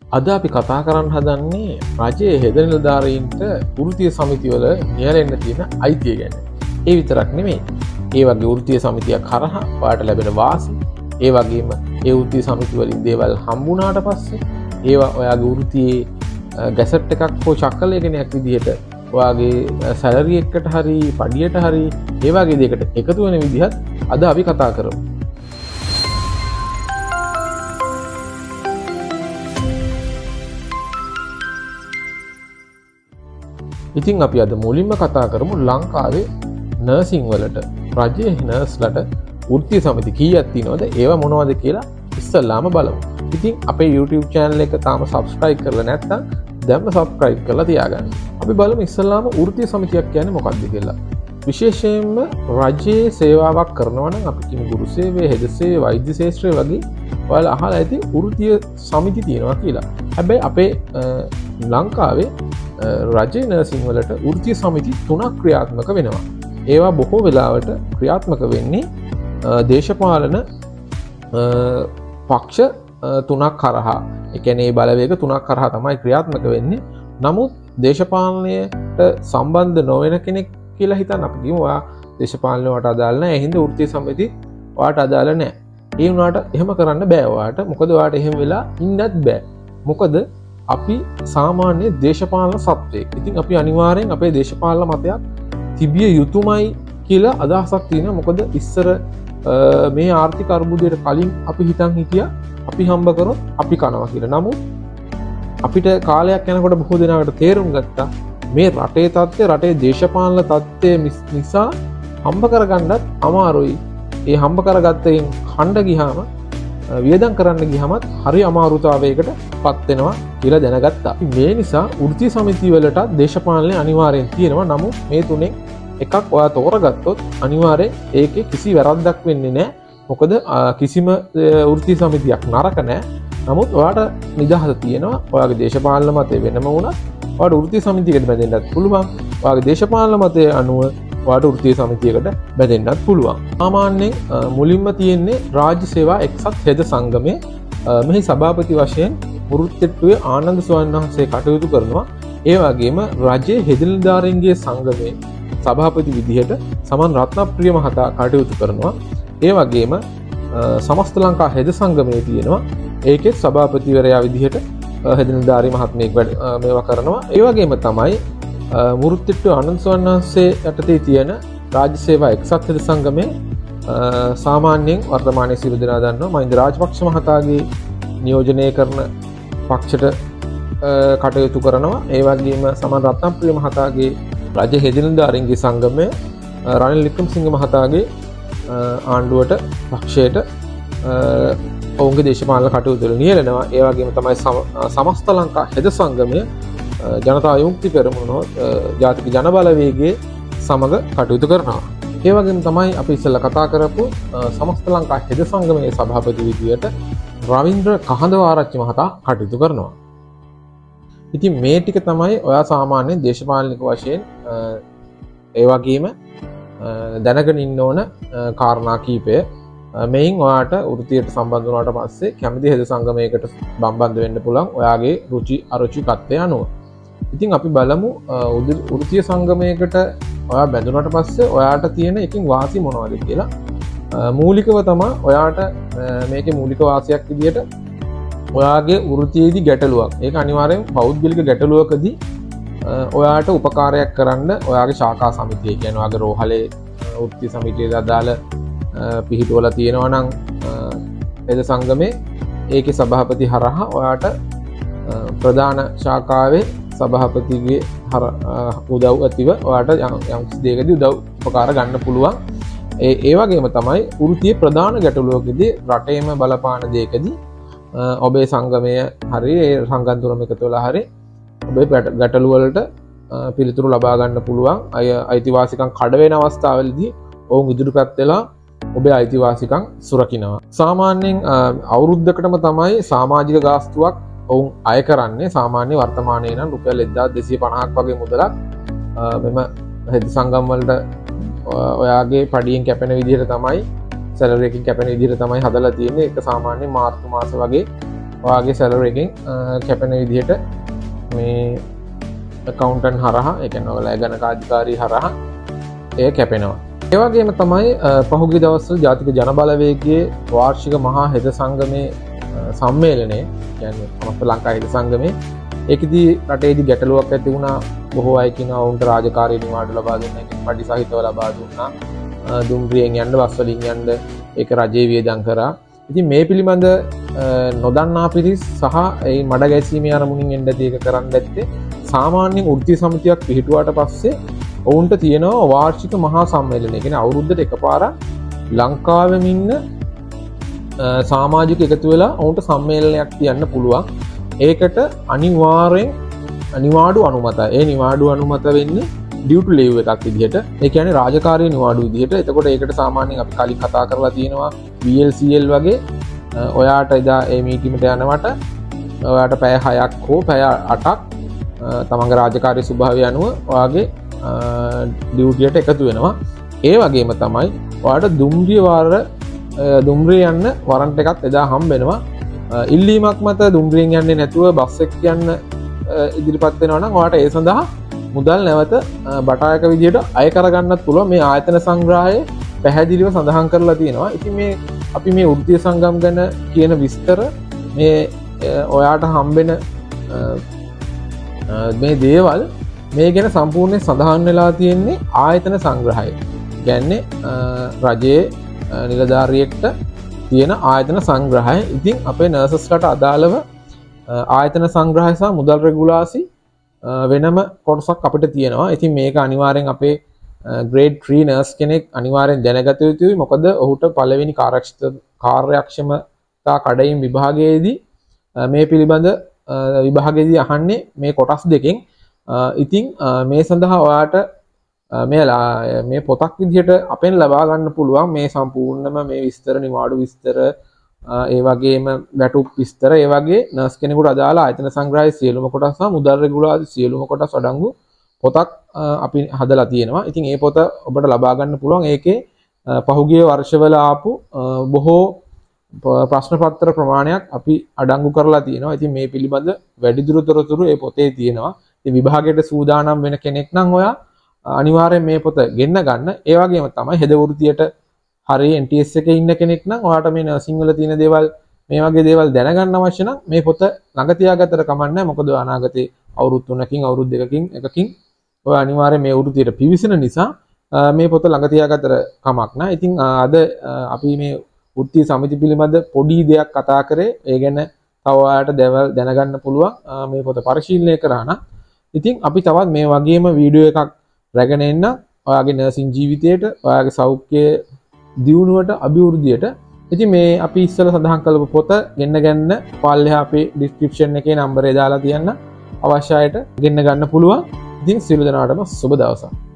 අද අපි කතා කරන්න හදන්නේ රජයේ හෙද නිලධාරීන්ට වෘත්තීය සමිතිවල නියැලෙන්න තියෙන අයිතිය ගැන. ඒ විතරක් නෙමෙයි. ඒ වගේ වෘත්තීය සමිතියක් හරහා ඔයාලට ලැබෙන වාසි, ඒ වගේම ඒ වෘත්තීය සමිති වලින් දේවල් හම්බුණාට පස්සේ ඒවා ඔයාගේ වෘත්තියේ ගැසට් එකක් හෝ චක්‍රලේඛනයක් විදිහට ඔයාගේ සැලරි එකකට හරි පඩියට හරි ඒ වගේ දෙයකට එකතු වෙන විදිහත් අද අපි කතා කරමු. ඉතින් අපි අද මුලින්ම කතා කරමු ලංකාවේ නර්සිං වලට රජයේ නර්ස්ලට වෘත්තීය සමිති කීයක් තියෙනවද ඒවා මොනවද කියලා ඉස්සල්ලාම බලමු. ඉතින් අපේ YouTube channel එක තාම subscribe කරලා නැත්නම් දැන්ම subscribe කරලා තියාගන්න. අපි බලමු ඉස්සල්ලාම වෘත්තීය සමිතියක් කියන්නේ මොකක්ද කියලා. විශේෂයෙන්ම රජයේ සේවාවක් කරනවා නම් අපි කිමු ගුරු සේවය, හෙද සේවය, වෛද්‍ය ශාස්ත්‍රය වගේ ඔයාලා අහලා ඇති වෘත්තීය සමිති තියෙනවා කියලා. හැබැයි අපේ ලංකාවේ රජයේ නර්සිං වලට වෘත්තීය සමිති 3ක් ක්‍රියාත්මක වෙනවා. ඒවා බොහෝ වෙලාවට ක්‍රියාත්මක වෙන්නේ දේශපාලන පක්ෂ 3ක් කරහා. ඒ කියන්නේ බලවේග 3ක් කරහා තමයි ක්‍රියාත්මක වෙන්නේ. නමුත් දේශපාලනයට සම්බන්ධ නොවන කෙනෙක් කියලා හිතන්න අපි කියමු ඔයා දේශපාලනයට අදාළ නැහැ. ඒ හින්දා වෘත්තීය සමිති ඔයාට අදාළ නැහැ. ඒ වුණාට එහෙම කරන්න බෑ ඔයාට. මොකද ඔයාට එහෙම වෙලා ඉන්නත් බෑ. මොකද අපි සාමාන්‍ය දේශපාලන සත්වයෙක්. ඉතින් අපි අනිවාර්යෙන් අපේ දේශපාලන මතයක් තිබිය යුතුමයි කියලා අදහසක් තියෙනවා. මොකද ඉස්සර මේ ආර්ථික අර්බුදයට කලින් අපි හිතන් හිටියා අපි හම්බ කරොත් අපි කනවා කියලා. නමුත් අපිට කාලයක් යනකොට බොහෝ දෙනාට තේරුම් ගත්තා මේ රටේ තත්ත්වය, රටේ දේශපාලන තත්ත්වය නිසා හම්බ කරගන්නත් අමාරුයි. ඒ හම්බ කරගත්තෙන් ඛණ්ඩ ගියාම වියදම් කරන්න ගියමත් හරි අමාරුතාවයකට පත් වෙනවා කියලා දැනගත්තා. මේ නිසා වෘත්තීය සමිති වලට දේශපාලනය අනිවාර්යෙන් තියෙනවා. නමුත් මේ තුනෙන් එකක් ඔයා තෝරගත්තොත් අනිවාර්යෙන් ඒකේ කිසි වැරද්දක් වෙන්නේ නැහැ. මොකද කිසිම වෘත්තීය සමිතියක් නරක නැහැ. නමුත් ඔයාට නිදහස තියෙනවා. ඔයාගේ දේශපාලන මතය වෙනම වුණත් ඔයාට වෘත්තීය සමිතියකට බැඳෙන්නත් පුළුවන්. ඔයාගේ දේශපාලන මතය අනුව ඔයාට වෘත්තීය සමිතියකට බැඳෙන්නත් පුළුවන්. සාමාන්‍යයෙන් මුලින්ම තියෙන්නේ රාජ්‍ය සේවා එක්සත් හෙද සංගමයේ මෙහි සභාපති වශයෙන් වෘත්තීය ආනන්ද ස්වාමීන් වහන්සේ කටයුතු කරනවා. ඒ වගේම රජයේ හෙද නිලධාරීන්ගේ සංගමයේ සභාපති විදිහට සමන් රත්නප්‍රිය මහතා කටයුතු කරනවා. ඒ වගේම සමස්ත ලංකා හෙද සංගමයේ තියෙනවා. ඒකෙත් සභාපතිවරයා විදිහට හෙද නිලධාරී මහත්මයෙක් මේවා කරනවා. ඒ වගේම තමයි වෘත්තීය ආනන්ද ස්වාමීන් වහන්සේ යටතේ තියෙන රාජ්‍ය සේවා එක්සත් හෙද සංගමයේ සාමාන්‍යයෙන් වර්තමානයේ සියලු දෙනා දන්නවා මහින්ද රාජපක්ෂ මහතාගේ නියෝජනය කරන පක්ෂයට කටයුතු කරනවා. ඒ වගේම සමන් රත්නප්‍රිය මහතාගේ රජ හෙද නිලධාරීන්ගේ සංගමයේ රනිල් වික්‍රමසිංහ මහතාගේ ආණ්ඩුවට පක්ෂයට ඔවුන්ගේ දේශපාලන කටයුතු වල නියැලෙනවා. ඒ වගේම තමයි සමස්ත ලංකා හෙද සංගමය ජනතා විමුක්ති පෙරමුණ ජාතික ජන බලවේගයේ සමග කටයුතු කරනවා. ඒ වගේම තමයි අපි ඉස්සෙල්ලා කතා කරපු සමස්ත ලංකා හෙද සංගමයේ සභාපති විදියට රවීන්ද්‍ර කහඳවාරච්චි මහතා කටයුතු කරනවා. ඉතින් මේ ටික තමයි ඔයා සාමාන්‍ය දේශපාලනික වශයෙන් ඒ වගේම දැනගෙන ඉන්න ඕන කාරණා කීපය. මෙයින් ඔයාට වෘත්තියට සම්බන්ධ වුණාට පස්සේ කැමති හෙද සංගමයකට සම්බන්ධ වෙන්න පුළුවන් ඔයාගේ රුචි අරුචිකත්වය අනුව. ඉතින් අපි බලමු වෘත්තීය සංගමයකට ඔයා බැඳුනට පස්සේ ඔයාට තියෙන එකකින් වාසි මොනවද කියලා. මූලිකව තමයි ඔයාට මේකේ මූලික වාසියක් විදියට ඔයාගේ වෘත්තියේදී ගැටලුවක්. ඒක අනිවාර්යෙන් පෞද්ගලික ගැටලුවකදී ඔයාට උපකාරයක් කරන්න ඔයාගේ ශාඛා සමිතිය කියන්නේ ඔයාගේ රෝහලේ වෘත්තීය සමිතියට අදාළ පිහිටුවල තියෙනවා නම් හෙද සංගමේ ඒකේ සභාපති හරහා ඔයාට ප්‍රධාන ශාඛාවේ සභාපතිගේ උදව් ඇතිව ඔයාට යම් කිසි දෙයකදී උදව් උපකාර ගන්න පුළුවන්. ඒ වගේම තමයි වෘත්තීය ප්‍රධාන ගැටලුවකදී රටේම බලපාන දෙයකදී ඔබේ සංගමය හරි ඒ සංගම් තුනම එකතු වෙලා හරි ඔබේ ගැටලු වලට පිළිතුරු ලබා ගන්න පුළුවන්. අයිතිවාසිකම් කඩ වෙන අවස්ථාවලදී ඔවුන් ඉදිරිපත් වෙලා ඔබේ අයිතිවාසිකම් සුරකිනවා. සාමාන්‍යයෙන් අවුරුද්දකටම තමයි සමාජික ගාස්තුවක් ඔවුන් අය කරන්නේ. සාමාන්‍ය වර්තමානයේ නම් රුපියල් 1250ක් වගේ මුදලක් මෙම හෙද සංගම් වලට ඔයාගේ පඩියෙන් කැපෙන විදිහට තමයි සැලරි එකකින් කැපෙන විදිහට තමයි හදලා තියෙන්නේ. ඒක සාමාන්‍ය මාර්තු මාස වගේ ඔයාගේ සැලරි එකෙන් කැපෙන විදිහට මේ accountant හරහා ඒ කියන්නේ ඔයාලා ගණක අධිකාරී හරහා ඒ කැපෙනවා. ඒ වගේම තමයි පහුගිය දවස්වල ජාතික ජනබලවේගයේ වාර්ෂික මහා හෙද සංගමේ සම්මේලනයේ කියන්නේ සමස්ත ලංකා හෙද සංගමේ ඒකෙදී රටේදී ගැටලුවක් ඇති වුණා. බොහෝ අය කියනවා වුන්ට රාජකාරී නිවාඩු ලබා දෙන්න එක පඩි සහිතව ලබා දුන්නා. දුම්රියෙන් යන්න බස් වලින් යන්න ඒක රජයේ වියදම් කරා. ඉතින් මේ පිළිබඳ නොදන්නා පිරිස් සහ ඒ මඩ ගැසීමේ අරමුණින් එන්න ඇති එක කරන්න ඇත්තේ සාමාන්‍ය වෘත්තීය සමිතියක් පිහිටුවාට පස්සේ ඔවුන්ට තියෙනවා වාර්ෂික මහා සම්මේලනය. ඒ කියන්නේ අවුරුද්දට එකපාරක් ලංකාවෙම ඉන්න සමාජික එකතු වෙලා ඔවුන්ට සම්මේලනයක් තියන්න පුළුවන්. ඒකට අනිවාර්යෙන් නිවාඩු අනුමතයි. ඒ නිවාඩු අනුමත වෙන්නේ ඩියු ටු ලීව් එකක් විදිහට. ඒ කියන්නේ රාජකාරී නිවාඩු විදිහට. එතකොට ඒකට සාමාන්‍යයෙන් අපි කලින් කතා කරලා තියෙනවා VLCL වගේ ඔයාට එදා ඒ මීටිමට යනවට ඔයාට පැය 6ක් හෝ පැය 8ක් තමන්ගේ රාජකාරී ස්වභාවය අනුව ඔයාගේ ඩියුටියට එකතු වෙනවා. ඒ වගේම තමයි ඔයාට දුම්රිය යන්න වරන්ට් එකක් එදා හම්බ වෙනවා. ඉල්ලීමක් මත දුම්රියෙන් යන්නේ නැතුව බස් එක යන්න ඉදිරිපත් වෙනවා නම් ඔයාට ඒ සඳහා මුදල් නැවත බටායක විදිහට අය කරගන්නත් පුළුවන්. මේ ආයතන සංග්‍රහයේ පැහැදිලිව සඳහන් කරලා තියෙනවා. ඉතින් මේ අපි මේ වෘත්තීය සංගම් ගැන කියන විස්තර මේ ඔයාට හම්බෙන මේ දේවල් මේ ගැන සම්පූර්ණයෙන් සඳහන් වෙලා තියෙන්නේ ආයතන සංග්‍රහයේ. කියන්නේ රජයේ නිලධාරියෙක්ට තියෙන ආයතන සංග්‍රහය. ඉතින් අපේ නර්සස්ලට අදාළව ආයතන සංග්‍රහය සහ මුදල් රෙගුලාසි වෙනම කොටසක් අපිට තියෙනවා. ඉතින් මේක අනිවාර්යෙන් අපේ ග්‍රේඩ් 3 නර්ස් කෙනෙක් අනිවාර්යෙන් දැනගත යුතුයි. මොකද ඔහුට පළවෙනි කාර්යක්ෂමතා කඩයිම් විභාගයේදී මේ පිළිබඳ විභාගයේදී අහන්නේ මේ කොටස් දෙකෙන්. ඉතින් මේ සඳහා ඔයාට මේ පොතක් විදිහට අපෙන් ලබා ගන්න පුළුවන් මේ සම්පූර්ණම මේ විස්තර, නිවාඩු විස්තර, ඒ වගේම වැටුප් විස්තර, ඒ වගේ නර්ස් කෙනෙකුට අදාළ ආයතන සංග්‍රහයේ සියලුම කොටස් සහ මුදල් රෙගුලාසි සියලුම කොටස් අඩංගු පොතක් අපි හදලා තියෙනවා. ඉතින් මේ පොත ඔබට ලබා ගන්න පුළුවන්. ඒකේ පහුගිය වර්ෂවල ආපු බොහෝ ප්‍රශ්න පත්‍ර ප්‍රමාණයක් අපි අඩංගු කරලා තියෙනවා. ඉතින් මේ පිළිබඳ වැඩිදුර තොරතුරු මේ පොතේ තියෙනවා. ඉතින් විභාගයට සූදානම් වෙන කෙනෙක් නම් ඔයා අනිවාර්යෙන් මේ පොත ගෙන්න ගන්න. ඒ වගේම තමයි හෙද වෘත්තියට හරිය NTS එකේ ඉන්න කෙනෙක් නම් ඔයාට මේ නර්සිං වල තියෙන දේවල් මේ වගේ දේවල් දැනගන්න අවශ්‍ය නම් මේ පොත ළඟ තියාගත්තට කමක් නැහැ. මොකද අනාගතේ අවුරුදු 3කින් අවුරුදු 2කින් එකකින් ඔය අනිවාර්යෙන් මේ වෘත්තියට පිවිසෙන නිසා මේ පොත ළඟ තියාගත්තට කමක් නැහැ. ඉතින් අද අපි මේ වෘත්තීය සමිති පිළිබඳ පොඩි දෙයක් කතා කරේ. ඒ ගැන තව ඔයාලට දැනගන්න පුළුවන් මේ පොත පරිශීලනය කරා නම්. ඉතින් අපි තවත් මේ වගේම වීඩියෝ එකක් රැගෙන එන්න ඔයාගේ නර්සිං ජීවිතයට, ඔයාගේ සෞඛ්‍ය දියුණුවට, අභිවෘද්ධියට. ඉතින් මේ අපි ඉස්සෙල්ලා සඳහන් කළපු පොත ගෙන්න ගන්න පල්ලෙහා අපේ ඩිස්ක්‍රිප්ෂන් එකේ නම්බරය දාලා තියන්න. අවශ්‍ය අයට ගෙන්න ගන්න පුළුවන්. ඉතින් සියලු දෙනාටම සුබ දවසක්.